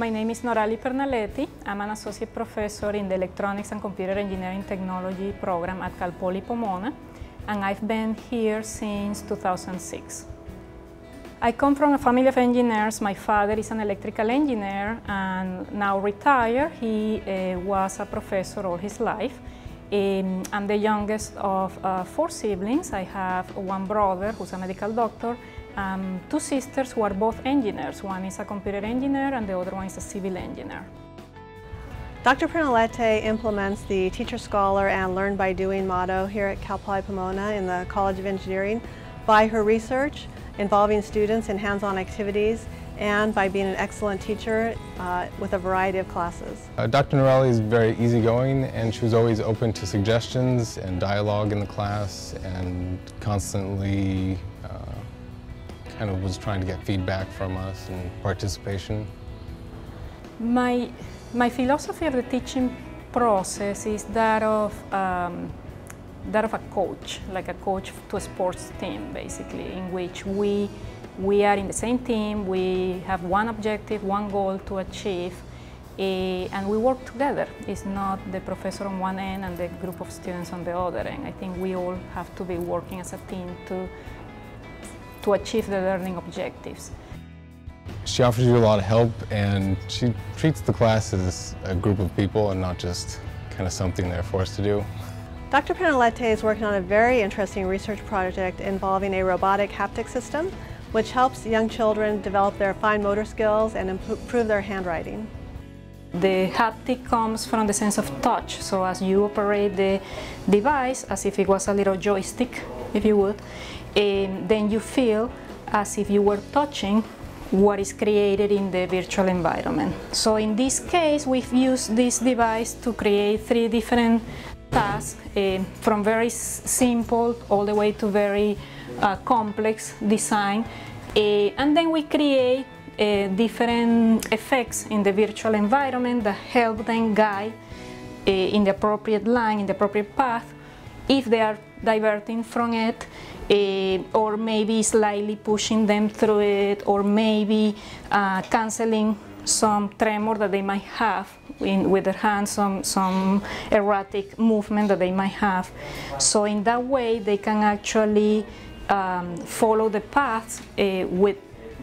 My name is Norali Pernaletti. I'm an associate professor in the Electronics and Computer Engineering Technology program at Cal Poly Pomona, and I've been here since 2006. I come from a family of engineers. My father is an electrical engineer and now retired. He was a professor all his life. I'm the youngest of 4 siblings. I have one brother who's a medical doctor, 2 sisters who are both engineers. One is a computer engineer and the other one is a civil engineer. Dr. Pernaletti implements the Teacher Scholar and Learn by Doing motto here at Cal Poly Pomona in the College of Engineering by her research involving students in hands-on activities and by being an excellent teacher with a variety of classes. Dr. Norali is very easygoing, and she was always open to suggestions and dialogue in the class, and constantly kind of was trying to get feedback from us and participation. My philosophy of the teaching process is that of a coach, like a coach to a sports team, basically, in which we are in the same team, we have one objective, one goal to achieve, and we work together. It's not the professor on one end and the group of students on the other end. I think we all have to be working as a team to achieve the learning objectives. She offers you a lot of help, and she treats the class as a group of people and not just kind of something they're forced to do. Dr. Pernaletti is working on a very interesting research project involving a robotic haptic system which helps young children develop their fine motor skills and improve their handwriting. The haptic comes from the sense of touch, so as you operate the device as if it was a little joystick, if you would, then you feel as if you were touching what is created in the virtual environment. So in this case, we've used this device to create 3 different tasks, from very simple all the way to very complex design, and then we create different effects in the virtual environment that help them guide in the appropriate line, in the appropriate path, if they are diverting from it, or maybe slightly pushing them through it, or maybe canceling some tremor that they might have with their hands, some erratic movement that they might have. So in that way they can actually follow the paths with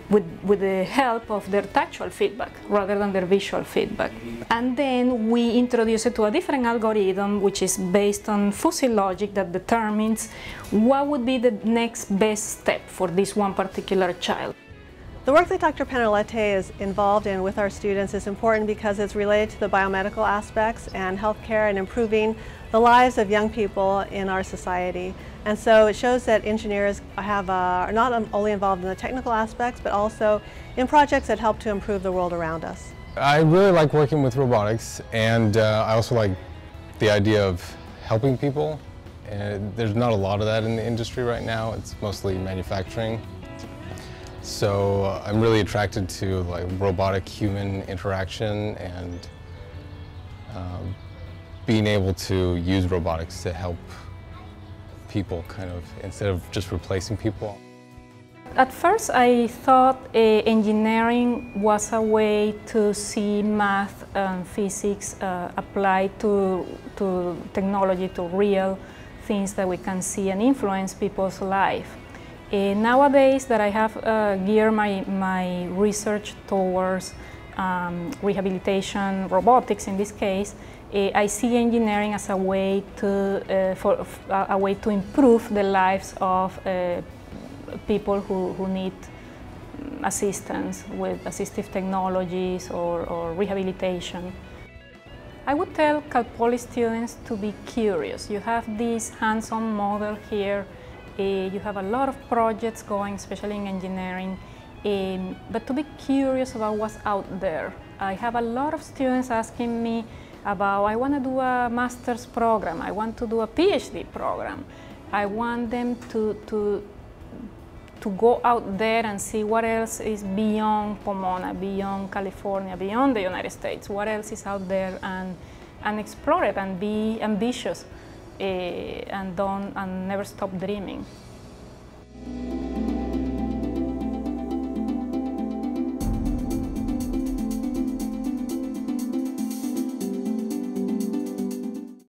the help of their tactual feedback rather than their visual feedback. And then we introduce it to a different algorithm which is based on fuzzy logic that determines what would be the next best step for this one particular child. The work that Dr. Pernaletti is involved in with our students is important because it's related to the biomedical aspects and healthcare and improving the lives of young people in our society. And so it shows that engineers are not only involved in the technical aspects, but also in projects that help to improve the world around us. I really like working with robotics, and I also like the idea of helping people. And there's not a lot of that in the industry right now. It's mostly manufacturing. So I'm really attracted to like robotic human interaction and being able to use robotics to help people, kind of, instead of just replacing people. At first I thought engineering was a way to see math and physics applied to technology, to real things that we can see and influence people's life. Nowadays that I have geared my research towards rehabilitation, robotics in this case, I see engineering as a way to improve the lives of people who need assistance with assistive technologies or rehabilitation. I would tell Cal Poly students to be curious. You have this hands-on model here. You have a lot of projects going, especially in engineering, but to be curious about what's out there. I have a lot of students asking me about, I want to do a master's program, I want to do a PhD program. I want them to go out there and see what else is beyond Pomona, beyond California, beyond the United States, what else is out there, and explore it and be ambitious and never stop dreaming.